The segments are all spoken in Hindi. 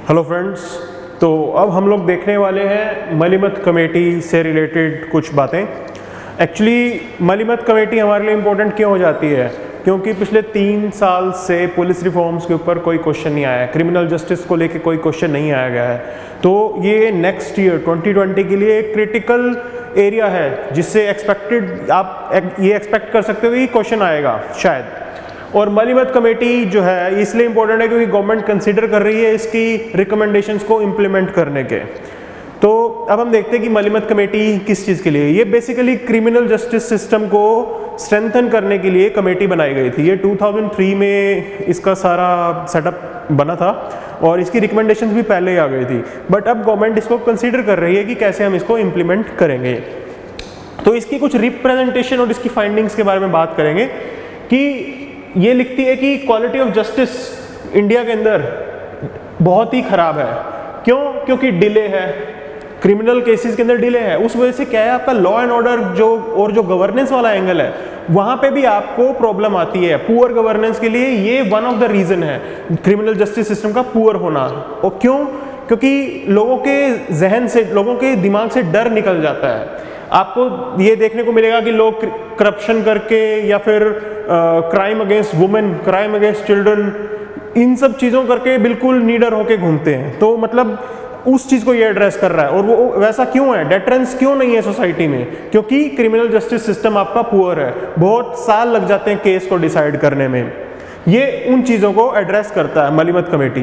हेलो फ्रेंड्स, तो अब हम लोग देखने वाले हैं मलिमथ कमेटी से रिलेटेड कुछ बातें। एक्चुअली मलिमथ कमेटी हमारे लिए इम्पोर्टेंट क्यों हो जाती है? क्योंकि पिछले 3 साल से पुलिस रिफॉर्म्स के ऊपर कोई क्वेश्चन नहीं आया है, क्रिमिनल जस्टिस को लेके कोई क्वेश्चन नहीं आया गया है। तो ये नेक्स्ट ईयर 2020 के लिए एक क्रिटिकल एरिया है जिससे आप ये एक्सपेक्ट कर सकते हो कि क्वेश्चन आएगा शायद। और मलिमथ कमेटी जो है इसलिए इम्पोर्टेंट है क्योंकि गवर्नमेंट कंसिडर कर रही है इसकी रिकमेंडेशंस को इम्प्लीमेंट करने के। तो अब हम देखते हैं कि मलिमथ कमेटी किस चीज़ के लिए। ये बेसिकली क्रिमिनल जस्टिस सिस्टम को स्ट्रेंथन करने के लिए कमेटी बनाई गई थी। ये 2003 में इसका सारा सेटअप बना था और इसकी रिकमेंडेशंस भी पहले ही आ गई थी, बट अब गवर्नमेंट इसको कंसिडर कर रही है कि कैसे हम इसको इम्प्लीमेंट करेंगे। तो इसकी कुछ रिप्रेजेंटेशन और इसकी फाइंडिंग्स के बारे में बात करेंगे कि ये लिखती है कि क्वालिटी ऑफ जस्टिस इंडिया के अंदर बहुत ही खराब है। क्यों? क्योंकि डिले है, क्रिमिनल केसेस के अंदर डिले है। उस वजह से क्या है, आपका लॉ एंड ऑर्डर जो गवर्नेंस वाला एंगल है वहाँ पे भी आपको प्रॉब्लम आती है। पुअर गवर्नेंस के लिए ये वन ऑफ द रीज़न है क्रिमिनल जस्टिस सिस्टम का पुअर होना। और क्यों? क्योंकि लोगों के जहन से, लोगों के दिमाग से डर निकल जाता है। आपको ये देखने को मिलेगा कि लोग करप्शन करके या फिर crime against women, crime against children, इन सब चीज़ों करके बिल्कुल नीडर होके घूमते हैं। तो मतलब उस चीज़ को ये एड्रेस कर रहा है। और वो वैसा क्यों है, डेटरेंस क्यों नहीं है सोसाइटी में? क्योंकि क्रिमिनल जस्टिस सिस्टम आपका पुअर है, बहुत साल लग जाते हैं केस को डिसाइड करने में। ये उन चीज़ों को एड्रेस करता है मलिमथ कमेटी।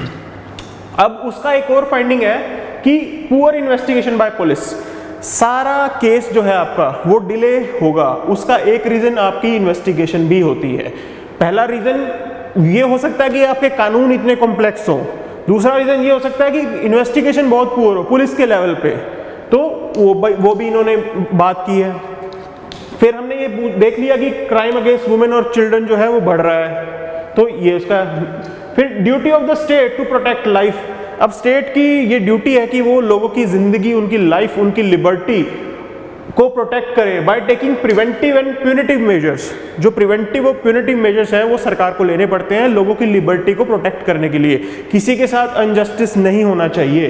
अब उसका एक और फाइंडिंग है कि पुअर इन्वेस्टिगेशन बाय पुलिस। सारा केस जो है आपका वो डिले होगा, उसका एक रीज़न आपकी इन्वेस्टिगेशन भी होती है। पहला रीज़न ये हो सकता है कि आपके कानून इतने कॉम्प्लेक्स हो। दूसरा रीज़न ये हो सकता है कि इन्वेस्टिगेशन बहुत पुअर हो पुलिस के लेवल पे। तो वो भी इन्होंने बात की है। फिर हमने ये देख लिया कि क्राइम अगेंस्ट वुमेन और चिल्ड्रन जो है वो बढ़ रहा है, तो ये उसका। फिर duty of the state to protect life. अब स्टेट की ये ड्यूटी है कि वो लोगों की ज़िंदगी, उनकी लाइफ, उनकी लिबर्टी को प्रोटेक्ट करे by taking preventive and punitive measures. जो प्रिवेंटिव और प्यूनिटिव मेजर्स हैं वो सरकार को लेने पड़ते हैं लोगों की लिबर्टी को प्रोटेक्ट करने के लिए। किसी के साथ अनजस्टिस नहीं होना चाहिए।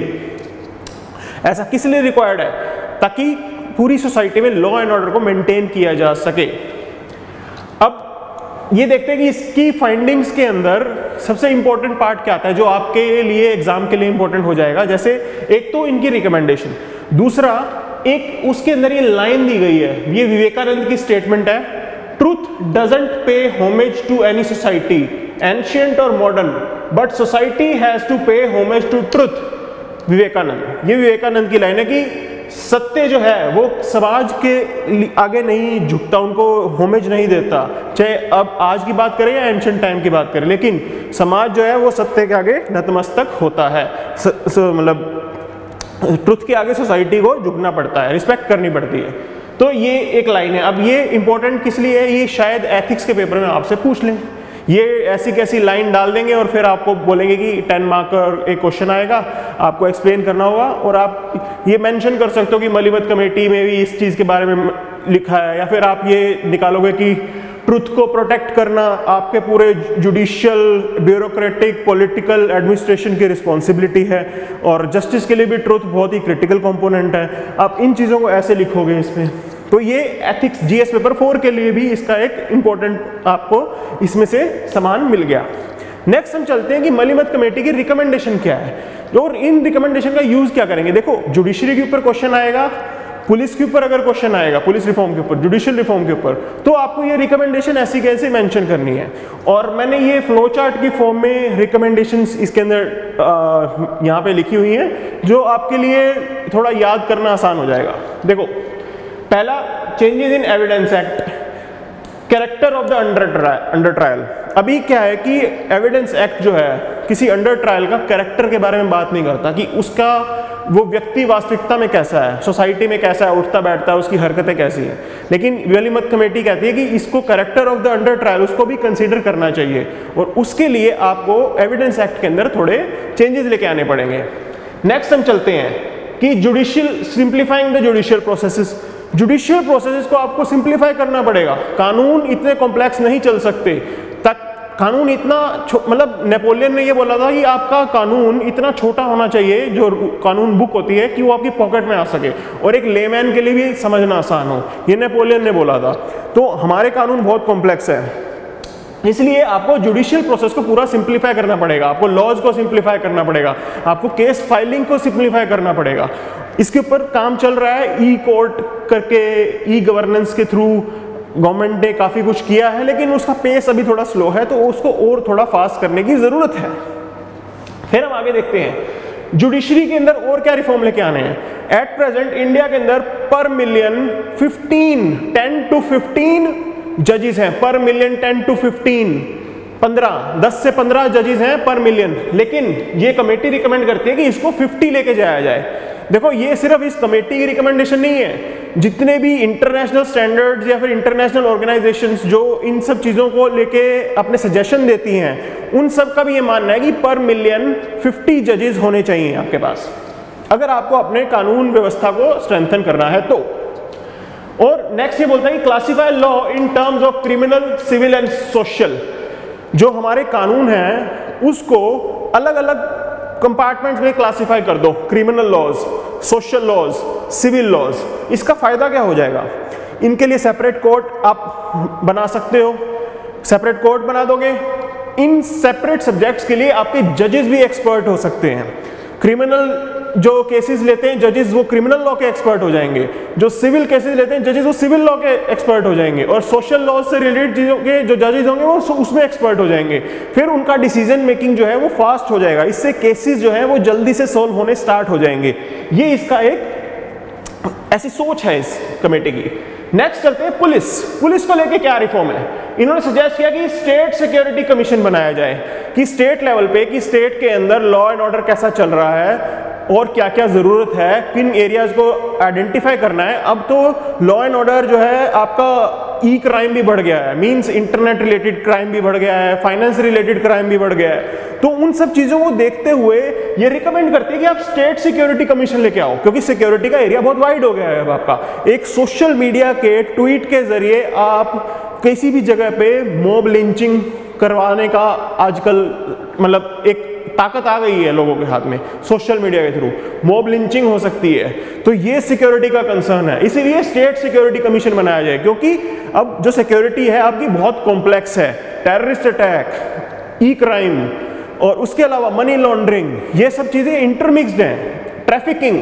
ऐसा किस लिए रिक्वायर्ड है? ताकि पूरी सोसाइटी में लॉ एंड ऑर्डर को मेंटेन किया जा सके। अब ये देखते हैं कि इसकी फाइंडिंग्स के अंदर सबसे इंपॉर्टेंट पार्ट क्या आता है जो आपके लिए एग्जाम के लिए इंपॉर्टेंट हो जाएगा। जैसे एक तो इनकी रिकमेंडेशन, दूसरा एक उसके अंदर ये लाइन दी गई है, ये विवेकानंद की स्टेटमेंट है, truth doesn't pay homage to any society ancient और modern but society has to pay homage to truth. Vivekananda, ये विवेकानंद की लाइन है कि सत्य जो है वो समाज के आगे नहीं झुकता, उनको होमेज नहीं देता। चाहे अब आज की बात करें या एंशिएंट टाइम की बात करें, लेकिन समाज जो है वो सत्य के आगे नतमस्तक होता है। मतलब ट्रुथ के आगे सोसाइटी को झुकना पड़ता है, रिस्पेक्ट करनी पड़ती है। तो ये एक लाइन है। अब ये इंपॉर्टेंट किस लिए है? ये शायद एथिक्स के पेपर में आपसे पूछ लें। ये ऐसी कैसी लाइन डाल देंगे और फिर आपको बोलेंगे कि 10 मार्क का एक क्वेश्चन आएगा, आपको एक्सप्लेन करना होगा और आप ये मेंशन कर सकते हो कि मलिमथ कमेटी में भी इस चीज़ के बारे में लिखा है। या फिर आप ये निकालोगे कि ट्रुथ को प्रोटेक्ट करना आपके पूरे जुडिशियल, ब्यूरोक्रेटिक, पॉलिटिकल, एडमिनिस्ट्रेशन की रिस्पॉन्सिबिलिटी है और जस्टिस के लिए भी ट्रुथ बहुत ही क्रिटिकल कंपोनेंट है। आप इन चीज़ों को ऐसे लिखोगे इसमें। तो ये एथिक्स जीएस पेपर 4 के लिए भी इसका एक इम्पोर्टेंट आपको इसमें से सामान मिल गया। नेक्स्ट हम चलते हैं कि मलिमथ कमेटी की रिकमेंडेशन क्या है और इन रिकमेंडेशन का यूज क्या करेंगे। देखो, जुडिशरी के ऊपर क्वेश्चन आएगा, पुलिस के ऊपर अगर क्वेश्चन आएगा, पुलिस रिफॉर्म के ऊपर, जुडिशियल रिफॉर्म के ऊपर, तो आपको ये रिकमेंडेशन ऐसी कैसे मेंशन करनी है। और मैंने ये फ्लो चार्ट की फॉर्म में रिकमेंडेशंस इसके अंदर यहाँ पे लिखी हुई हैं जो आपके लिए थोड़ा याद करना आसान हो जाएगा। देखो, पहला, changes in evidence act, character of the under trial. अभी क्या है कि एविडेंस एक्ट जो है किसी अंडर ट्रायल का कैरेक्टर के बारे में बात नहीं करता कि उसका वो व्यक्ति वास्तविकता में कैसा है, सोसाइटी में कैसा है, उठता बैठता है, उसकी हरकतें कैसी हैं। लेकिन मलिमथ कमेटी कहती है कि इसको character of the under trial उसको भी कंसीडर करना चाहिए और उसके लिए आपको एविडेंस एक्ट के अंदर थोड़े चेंजेस लेके आने पड़ेंगे। नेक्स्ट हम चलते हैं कि judicial, simplifying the judicial processes. Judicial processes को आपको सिंप्लीफाई करना पड़ेगा। कानून इतने कॉम्प्लेक्स नहीं चल सकते, तक कानून इतना मतलब नेपोलियन ने ये बोला था कि आपका कानून इतना छोटा होना चाहिए, जो कानून बुक होती है, कि वो आपकी पॉकेट में आ सके और एक लेमैन के लिए भी समझना आसान हो। ये नेपोलियन ने बोला था। तो हमारे कानून बहुत कॉम्प्लेक्स है, इसलिए आपको जुडिशियल प्रोसेस को पूरा सिंप्लीफाई करना पड़ेगा, आपको लॉज को सिंप्लीफाई करना पड़ेगा, आपको केस फाइलिंग को सिंप्लीफाई करना पड़ेगा। इसके ऊपर काम चल रहा है, ई कोर्ट करके, ई गवर्नेंस के थ्रू गवर्नमेंट ने काफ़ी कुछ किया है, लेकिन उसका पेस अभी थोड़ा स्लो है, तो उसको और थोड़ा फास्ट करने की ज़रूरत है। फिर हम आगे देखते हैं जुडिशरी के अंदर और क्या रिफॉर्म लेके आने हैं। एट प्रेजेंट इंडिया के अंदर पर मिलियन 10 to 15 जजेस हैं, पर मिलियन 10 to 10 से 15 जजेस हैं पर मिलियन, लेकिन ये कमेटी रिकमेंड करती है कि इसको 50 लेके जाया जाए। देखो ये सिर्फ इस कमेटी की रिकमेंडेशन नहीं है, जितने भी इंटरनेशनल स्टैंडर्ड्स या फिर इंटरनेशनल ऑर्गेनाइजेशंस जो इन सब चीज़ों को लेके अपने सजेशन देती हैं, उन सब का भी ये मानना है कि पर मिलियन 50 जजेस होने चाहिए आपके पास, अगर आपको अपने कानून व्यवस्था को स्ट्रेंथन करना है तो। और नेक्स्ट ये बोलता है कि classify law in terms of criminal, civil and social. जो हमारे कानून हैं उसको अलग अलग कंपार्टमेंट्स में क्लासिफाई कर दो, criminal laws, social laws, civil laws. इसका फायदा क्या हो जाएगा, इनके लिए सेपरेट कोर्ट आप बना सकते हो, सेपरेट कोर्ट बना दोगे, इन सेपरेट सब्जेक्ट्स के लिए आपके जजेस भी एक्सपर्ट हो सकते हैं। क्रिमिनल जो केसेस लेते हैं जजेस, वो क्रिमिनल लॉ के एक्सपर्ट हो जाएंगे, जो सिविल केसेस लेते हैं जजेस, वो सिविल लॉ के एक्सपर्ट हो जाएंगे, और सोशल लॉ से रिलेटेड चीज़ों के जो जजेस होंगे वो उसमें एक्सपर्ट हो जाएंगे। फिर उनका डिसीजन मेकिंग जो है वो फास्ट हो जाएगा, इससे केसेस जो है वो जल्दी से सॉल्व होने स्टार्ट हो जाएंगे। ये इसका एक ऐसी सोच है इस कमेटी की। नेक्स्ट चलते हैं पुलिस को लेके क्या रिफॉर्म है। इन्होंने सजेस्ट किया कि स्टेट सिक्योरिटी कमीशन बनाया जाए, कि स्टेट लेवल पे, कि स्टेट के अंदर लॉ एंड ऑर्डर कैसा चल रहा है और क्या क्या ज़रूरत है, किन एरियाज को आइडेंटिफाई करना है। अब तो लॉ एंड ऑर्डर जो है आपका ई क्राइम भी बढ़ गया है, मींस इंटरनेट रिलेटेड क्राइम भी बढ़ गया है, फाइनेंस रिलेटेड क्राइम भी बढ़ गया है। तो उन सब चीज़ों को देखते हुए ये रिकमेंड करते हैं कि आप स्टेट सिक्योरिटी कमीशन लेके आओ, क्योंकि सिक्योरिटी का एरिया बहुत वाइड हो गया है अब आपका। एक सोशल मीडिया के ट्वीट के जरिए आप किसी भी जगह पे मॉब लिंचिंग करवाने का आजकल मतलब एक ताकत आ गई है लोगों के हाथ में, सोशल मीडिया के थ्रू मॉब लिंचिंग हो सकती है। तो ये सिक्योरिटी का कंसर्न है, इसीलिए स्टेट सिक्योरिटी कमीशन बनाया जाए, क्योंकि अब जो सिक्योरिटी है आपकी बहुत कॉम्प्लेक्स है। टेररिस्ट अटैक, ई क्राइम और उसके अलावा मनी लॉन्ड्रिंग, ये सब चीज़ें इंटरमिक्स्ड हैं, ट्रैफिकिंग।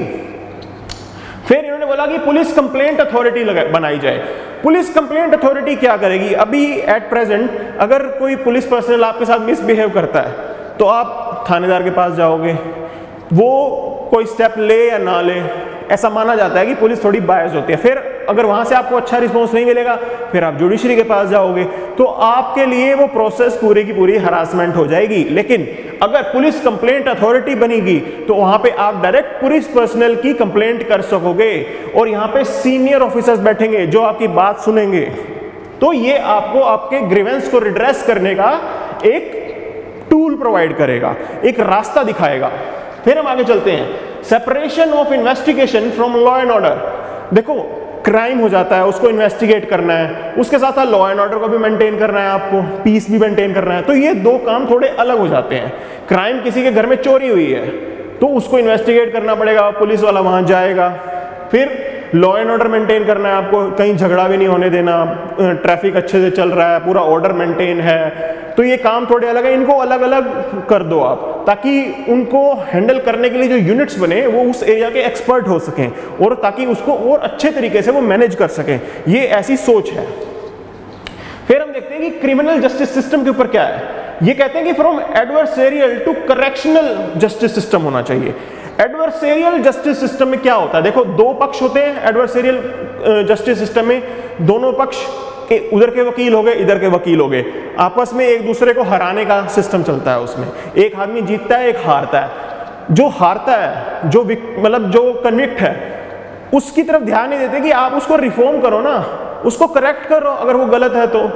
फिर इन्होंने बोला कि पुलिस कंप्लेंट अथॉरिटी बनाई जाए। पुलिस कंप्लेंट अथॉरिटी क्या करेगी, अभी एट प्रेजेंट अगर कोई पुलिस पर्सनल आपके साथ मिसबिहेव करता है तो आप थानेदार के पास जाओगे, वो कोई स्टेप ले या ना ले, ऐसा माना जाता है कि पुलिस थोड़ी बायस होती है। फिर अगर वहाँ से आपको अच्छा रिस्पॉन्स नहीं मिलेगा फिर आप जुडिशरी के पास जाओगे, तो आपके लिए वो प्रोसेस पूरी की पूरी हरासमेंट हो जाएगी। लेकिन अगर पुलिस कंप्लेंट अथॉरिटी बनेगी तो वहाँ पे आप डायरेक्ट पुलिस पर्सनल की कंप्लेंट कर सकोगे, और यहाँ पे सीनियर ऑफिसर्स बैठेंगे जो आपकी बात सुनेंगे। तो ये आपको आपके ग्रीवेंस को रिड्रेस करने का एक टूल प्रोवाइड करेगा, एक रास्ता दिखाएगा। फिर हम आगे चलते हैं, separation of investigation from law and order. देखो क्राइम हो जाता है, उसको इन्वेस्टिगेट करना है, उसके साथ साथ लॉ एंड ऑर्डर को भी मेंटेन करना है, आपको पीस भी मेंटेन करना है। तो ये दो काम थोड़े अलग हो जाते हैं। क्राइम, किसी के घर में चोरी हुई है तो उसको इन्वेस्टिगेट करना पड़ेगा, पुलिस वाला वहां जाएगा। फिर लॉ एंड ऑर्डर मेंटेन करना है आपको, कहीं झगड़ा भी नहीं होने देना, ट्रैफिक अच्छे से चल रहा है, पूरा ऑर्डर मेंटेन है। तो ये काम थोड़े अलग है, इनको अलग अलग कर दो आप, ताकि उनको हैंडल करने के लिए जो यूनिट्स बने वो उस एरिया के एक्सपर्ट हो सकें, और ताकि उसको और अच्छे तरीके से वो मैनेज कर सकें। ये ऐसी सोच है। फिर हम देखते हैं कि क्रिमिनल जस्टिस सिस्टम के ऊपर क्या है। ये कहते हैं कि from adversarial to correctional justice system होना चाहिए। एडवर्सेरियल जस्टिस सिस्टम में क्या होता है, देखो दो पक्ष होते हैं एडवर्सेरियल जस्टिस सिस्टम में, दोनों पक्ष उधर के वकील हो गए, इधर के वकील हो गए, आपस में एक दूसरे को हराने का सिस्टम चलता है। उसमें एक आदमी जीतता है, एक हारता है। जो हारता है, जो मतलब जो कन्विक्ट है, उसकी तरफ ध्यान नहीं देते कि आप उसको रिफॉर्म करो ना, उसको करेक्ट करो अगर वो गलत है तो।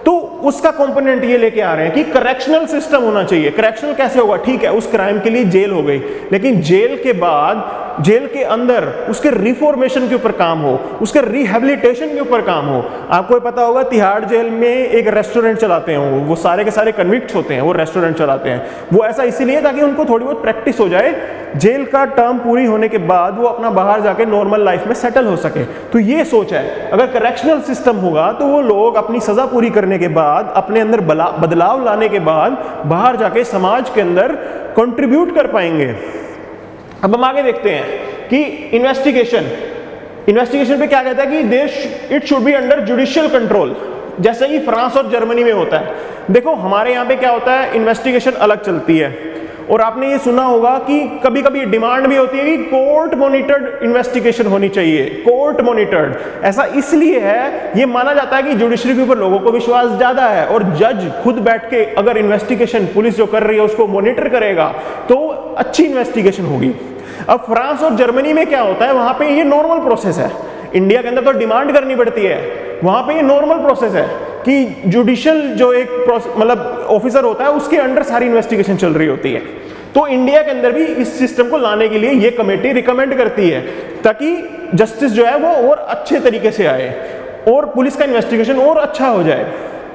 तो उसका कंपोनेंट ये लेके आ रहे हैं कि करेक्शनल सिस्टम होना चाहिए। करेक्शनल कैसे होगा? ठीक है, उस क्राइम के लिए जेल हो गई, लेकिन जेल के बाद, जेल के अंदर उसके रिफॉर्मेशन के ऊपर काम हो, उसके रिहेबिलिटेशन के ऊपर काम हो। आपको पता होगा तिहाड़ जेल में एक रेस्टोरेंट चलाते हैं, वो सारे के सारे कन्विक्ट्स होते हैं, वो रेस्टोरेंट चलाते हैं। वो ऐसा इसीलिए ताकि उनको थोड़ी बहुत प्रैक्टिस हो जाए, जेल का टर्म पूरी होने के बाद वो अपना बाहर जाके नॉर्मल लाइफ में सेटल हो सके। तो ये सोच है, अगर करेक्शनल सिस्टम होगा तो वो लोग अपनी सजा पूरी करने के बाद, अपने अंदर बदलाव लाने के बाद बाहर जाके समाज के अंदर कंट्रीब्यूट कर पाएंगे। अब हम आगे देखते हैं कि इन्वेस्टिगेशन पे क्या कहता है कि देश it should be under judicial control, जैसे कि फ्रांस और जर्मनी में होता है। देखो हमारे यहाँ पे क्या होता है, इन्वेस्टिगेशन अलग चलती है, और आपने ये सुना होगा कि कभी कभी डिमांड भी होती है कि कोर्ट मॉनिटर्ड इन्वेस्टिगेशन होनी चाहिए। कोर्ट मॉनिटर्ड ऐसा इसलिए है, ये माना जाता है कि जुडिशरी के ऊपर लोगों को विश्वास ज्यादा है, और जज खुद बैठ के अगर इन्वेस्टिगेशन पुलिस जो कर रही है उसको मॉनिटर करेगा तो अच्छी इन्वेस्टिगेशन होगी। अब फ्रांस और जर्मनी में क्या होता है, वहां पे ये नॉर्मल प्रोसेस है। इंडिया के अंदर तो डिमांड करनी पड़ती है, वहां पे ये नॉर्मल प्रोसेस है कि जुडिशियल जो एक मतलब ऑफिसर होता है उसके अंडर सारी इन्वेस्टिगेशन चल रही होती है। तो इंडिया के अंदर भी इस सिस्टम को लाने के लिए ये कमेटी रिकमेंड करती है, ताकि जस्टिस जो है वो और अच्छे तरीके से आए और पुलिस का इन्वेस्टिगेशन और अच्छा हो जाए।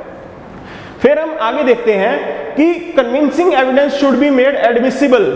फिर हम आगे देखते हैं कि convincing evidence should be made admissible.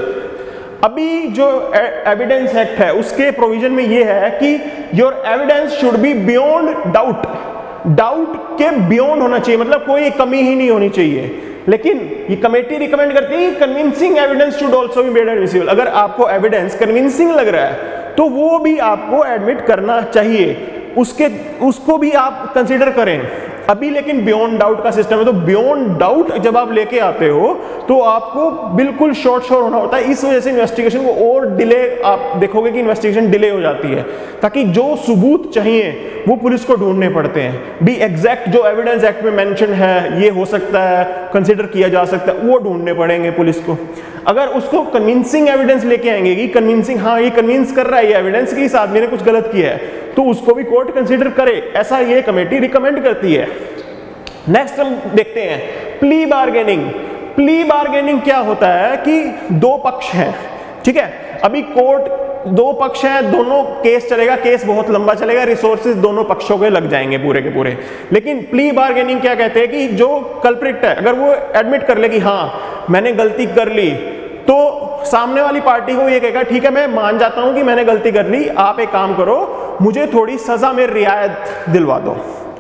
अभी जो एविडेंस एक्ट है उसके प्रोविजन में ये है कि your evidence should be beyond doubt, doubt के बियॉन्ड होना चाहिए, मतलब कोई कमी ही नहीं होनी चाहिए। लेकिन ये कमेटी रिकमेंड करती है convincing evidence should also be made admissible. अगर आपको एविडेंस कन्विंसिंग लग रहा है तो वो भी आपको एडमिट करना चाहिए, उसको भी आप कंसीडर करें। अभी लेकिन बियॉन्ड डाउट का सिस्टम है, तो बियॉन्ड डाउट जब आप लेके आते हो तो आपको बिल्कुल श्योर होना होता है। इस वजह से इन्वेस्टिगेशन को और डिले, आप देखोगे कि इन्वेस्टिगेशन डिले हो जाती है, ताकि जो सबूत चाहिए वो पुलिस को ढूंढने पड़ते हैं। भी एग्जैक्ट जो एविडेंस एक्ट में मेंशन है, ये हो सकता है, कंसिडर किया जा सकता है, वो ढूंढने पड़ेंगे पुलिस को। अगर उसको कन्विंसिंग एविडेंस लेके आएंगे कि कन्विंसिंग, हाँ ये कन्विंस कर रहा है, ये एविडेंस के इस आदमी ने कुछ गलत किया है, तो उसको भी कोर्ट कंसीडर करे, ऐसा ये कमेटी रिकमेंड करती है। नेक्स्ट हम देखते हैं प्ली बार्गेनिंग। प्ली बार्गेनिंग क्या होता है कि दो पक्ष हैं, ठीक है, अभी कोर्ट दो पक्ष हैं, दोनों केस चलेगा, केस बहुत लंबा चलेगा, रिसोर्सेज दोनों पक्षों के लग जाएंगे पूरे के पूरे। लेकिन प्ली बार्गेनिंग क्या कहते हैं कि जो कल्प्रिट है अगर वो एडमिट कर ले कि हाँ मैंने गलती कर ली, तो सामने वाली पार्टी को ये कहेगा ठीक है मैं मान जाता हूं कि मैंने गलती कर ली, आप एक काम करो मुझे थोड़ी सजा में रियायत दिलवा दो,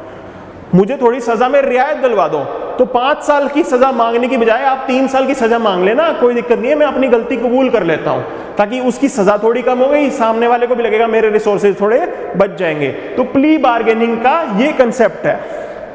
मुझे थोड़ी सजा में रियायत दिलवा दो। तो 5 साल की सजा मांगने की बजाय आप 3 साल की सजा मांग लेना, कोई दिक्कत नहीं है, मैं अपनी गलती कबूल कर लेता हूं, ताकि उसकी सजा थोड़ी कम हो गई, सामने वाले को भी लगेगा मेरे रिसोर्सेज थोड़े बच जाएंगे। तो प्ली बार्गेनिंग का ये कंसेप्ट है।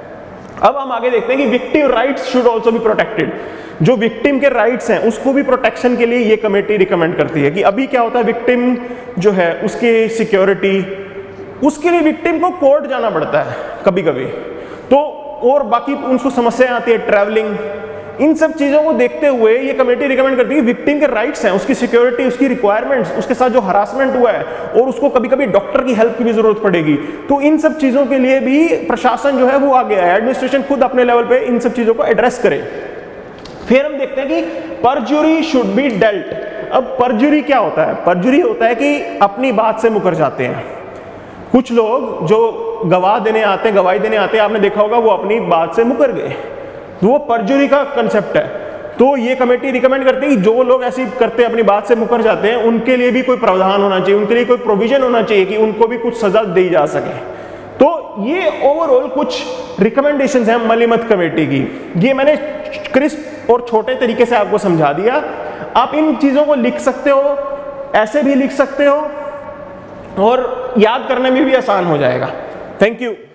अब हम आगे देखते हैं कि victim rights should also be protected. जो विक्टिम के राइट्स हैं उसको भी प्रोटेक्शन के लिए ये कमेटी रिकमेंड करती है कि अभी क्या होता है, विक्टिम जो है उसकी सिक्योरिटी, उसके लिए विक्टिम को कोर्ट जाना पड़ता है कभी कभी, तो और बाकी उनको समस्याएं आती है, ट्रैवलिंग, इन सब चीजों को देखते हुए ये कमेटी रिकमेंड करती है विक्टिम के राइट्स हैं, उसकी सिक्योरिटी, उसकी रिक्वायरमेंट्स, उसके साथ जो हरासमेंट हुआ है, और उसको कभी कभी डॉक्टर की हेल्प की भी जरूरत पड़ेगी, तो इन सब चीजों के लिए भी प्रशासन जो है वो आगे है, एडमिनिस्ट्रेशन खुद अपने लेवल पे इन सब चीजों को एड्रेस करे। फिर हम देखते हैं कि परजुरी शुड बी डेल्ट। अब परजुरी क्या होता है? परजुरी होता है कि अपनी बात से मुकर जाते हैं। कुछ लोग जो गवाही देने आते हैं, आपने देखा होगा वो अपनी बात से मुकर गए, तो वो परजुरी का कंसेप्ट है। तो ये कमेटी रिकमेंड करती है कि जो लोग ऐसी करते हैं, अपनी बात से मुकर जाते हैं, उनके लिए भी कोई प्रावधान होना चाहिए, उनके लिए कोई प्रोविजन होना चाहिए कि उनको भी कुछ सजा दी जा सके। तो ये ओवरऑल कुछ रिकमेंडेशंस हैं मलिमथ कमेटी की। ये मैंने क्रिस्प और छोटे तरीके से आपको समझा दिया। आप इन चीजों को लिख सकते हो, ऐसे भी लिख सकते हो, और याद करने में भी आसान हो जाएगा। Thank you.